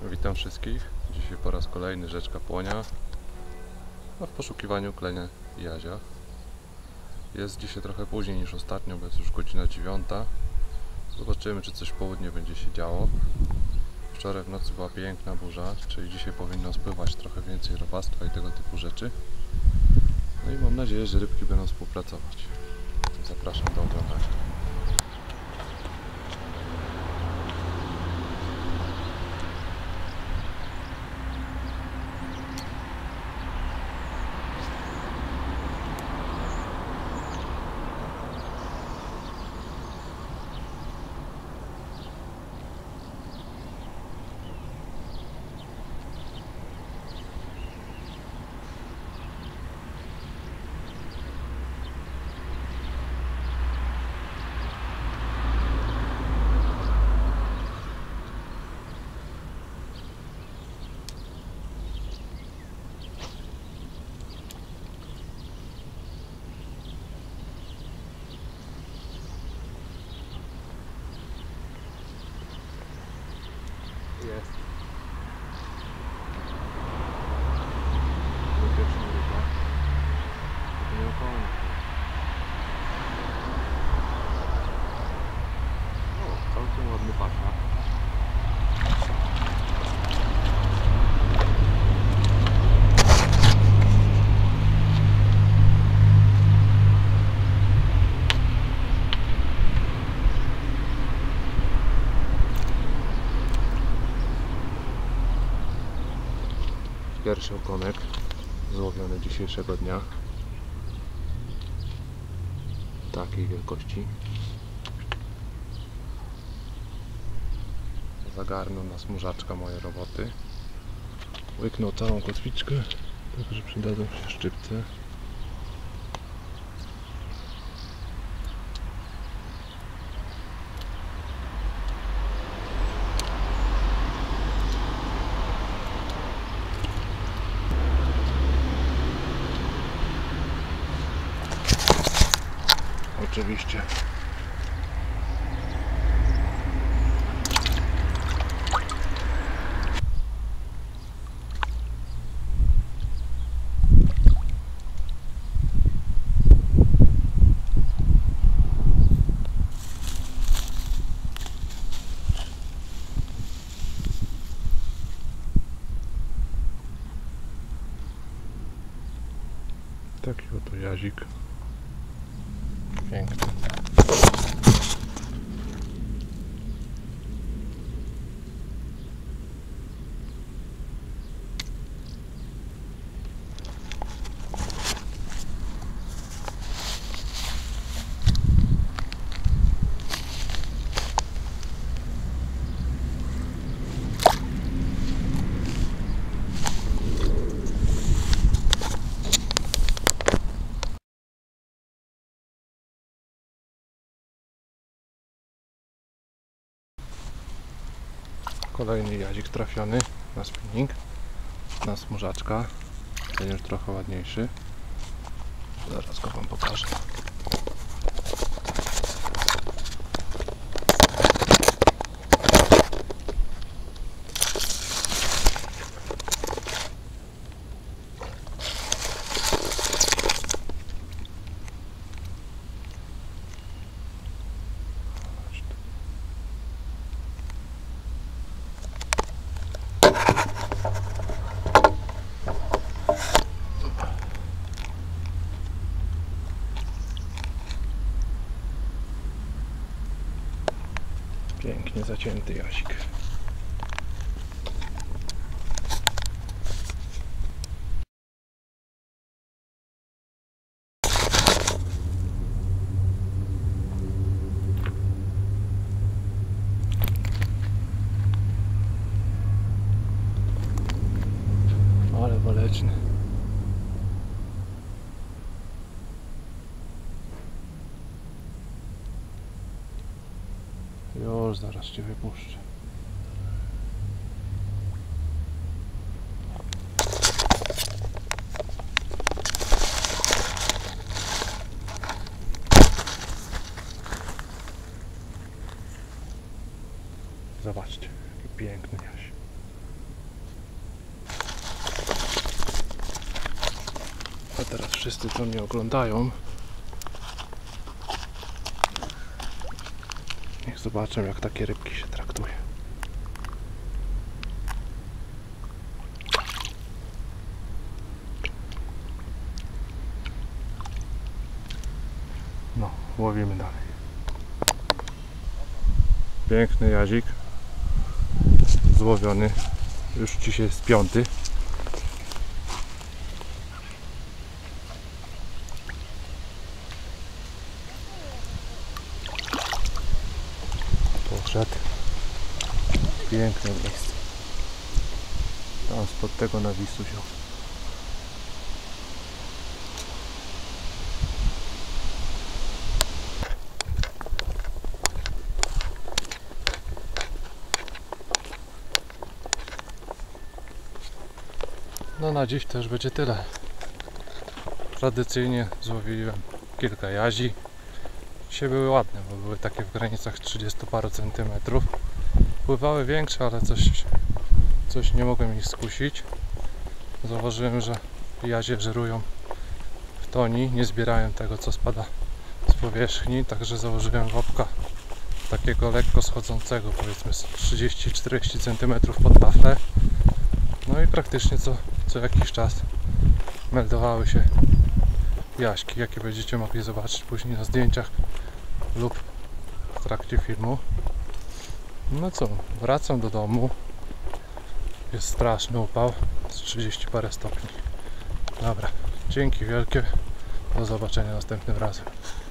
Witam wszystkich. Dzisiaj po raz kolejny rzeczka Płonia, a w poszukiwaniu klenia i jazia. Jest dzisiaj trochę później niż ostatnio, bo jest już godzina 9. Zobaczymy, czy coś w południe będzie się działo. Wczoraj w nocy była piękna burza, czyli dzisiaj powinno spływać trochę więcej robactwa i tego typu rzeczy. No i mam nadzieję, że rybki będą współpracować. Zapraszam do oglądania. Jest. To pierwsza ryba. To nie około. O, całkiem ładny pasza. Pierwszy okonek złowiony dzisiejszego dnia, takiej wielkości. Zagarnął nas murzaczka mojej roboty. Łyknął całą kotwiczkę, także przydadzą się szczypce. Oczywiście. Taki oto jazik. Piękny. Kolejny jazik trafiony na spinning, na smurzaczka. Ten już trochę ładniejszy. Zaraz go wam pokażę. Pięknie zacięty jazik. Ale waleczny. Już zaraz cię wypuszczę. Zobaczcie, jaki piękny jaś. teraz wszyscy to mnie oglądają. Niech zobaczę, jak takie rybki się traktuje. No, łowimy dalej. Piękny jazik. Złowiony. Już dzisiaj jest 5. Poszedł. Piękne miejsce. Tam spod tego nawisu się. No na dziś też będzie tyle. Tradycyjnie złowiłem kilka jazi. Dzisiaj były ładne, bo były takie w granicach 30 paru centymetrów. Pływały większe, ale coś nie mogłem ich skusić. Zauważyłem, że jazie żerują w toni, nie zbierają tego, co spada z powierzchni, także założyłem wopka takiego lekko schodzącego, powiedzmy 30-40 cm pod taflę. No i praktycznie co jakiś czas meldowały się jaśki, jakie będziecie mogli zobaczyć później na zdjęciach lub w trakcie filmu. No co, wracam do domu. Jest straszny upał, z 30 parę stopni. Dobra, dzięki wielkie. Do zobaczenia następnym razem.